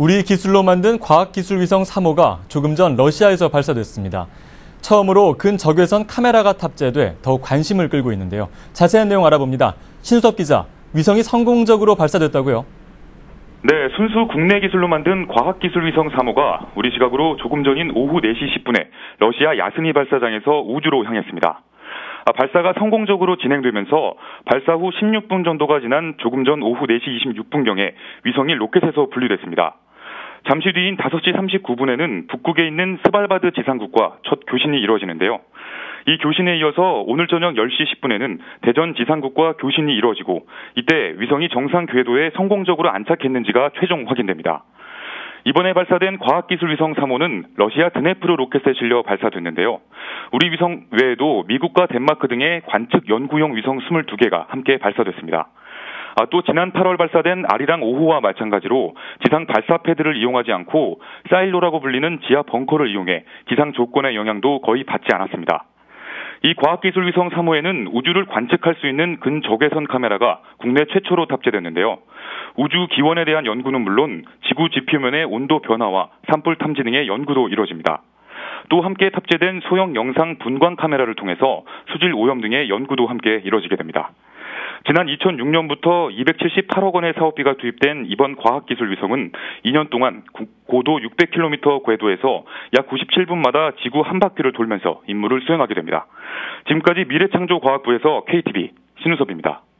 우리 기술로 만든 과학기술위성 3호가 조금 전 러시아에서 발사됐습니다. 처음으로 근적외선 카메라가 탑재돼 더욱 관심을 끌고 있는데요. 자세한 내용 알아봅니다. 신수섭 기자, 위성이 성공적으로 발사됐다고요? 네, 순수 국내 기술로 만든 과학기술위성 3호가 우리 시각으로 조금 전인 오후 4시 10분에 러시아 야스니 발사장에서 우주로 향했습니다. 발사가 성공적으로 진행되면서 발사 후 16분 정도가 지난 조금 전 오후 4시 26분경에 위성이 로켓에서 분리됐습니다. 잠시 뒤인 5시 39분에는 북극에 있는 스발바드 지상국과 첫 교신이 이루어지는데요. 이 교신에 이어서 오늘 저녁 10시 10분에는 대전 지상국과 교신이 이루어지고 이때 위성이 정상 궤도에 성공적으로 안착했는지가 최종 확인됩니다. 이번에 발사된 과학기술위성 3호는 러시아 드네프르 로켓에 실려 발사됐는데요. 우리 위성 외에도 미국과 덴마크 등의 관측 연구용 위성 22개가 함께 발사됐습니다. 또 지난 8월 발사된 아리랑 5호와 마찬가지로 지상 발사 패드를 이용하지 않고 사일로라고 불리는 지하 벙커를 이용해 기상 조건의 영향도 거의 받지 않았습니다. 이 과학기술위성 3호에는 우주를 관측할 수 있는 근적외선 카메라가 국내 최초로 탑재됐는데요. 우주 기원에 대한 연구는 물론 지구 지표면의 온도 변화와 산불 탐지 등의 연구도 이루어집니다. 또 함께 탑재된 소형 영상 분광 카메라를 통해서 수질 오염 등의 연구도 함께 이루어지게 됩니다. 지난 2006년부터 278억 원의 사업비가 투입된 이번 과학기술위성은 2년 동안 고도 600km 궤도에서 약 97분마다 지구 한 바퀴를 돌면서 임무를 수행하게 됩니다. 지금까지 미래창조과학부에서 KTV 신우섭입니다.